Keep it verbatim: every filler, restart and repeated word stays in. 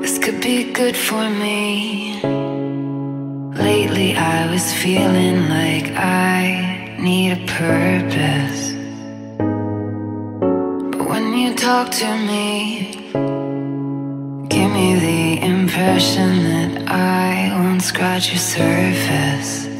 This could be good for me. Lately I was feeling like I need a purpose, but when you talk to me, give me the impression that I won't scratch your surface.